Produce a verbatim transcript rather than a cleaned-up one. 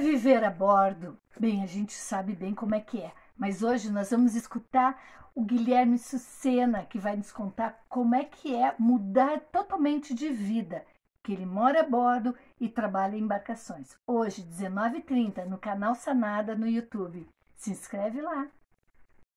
viver a bordo? Bem, a gente sabe bem como é que é, mas hoje nós vamos escutar o Guilherme Sucena, que vai nos contar como é que é mudar totalmente de vida, que ele mora a bordo e trabalha em embarcações. Hoje, dezenove e trinta, no canal Sanada no YouTube. Se inscreve lá.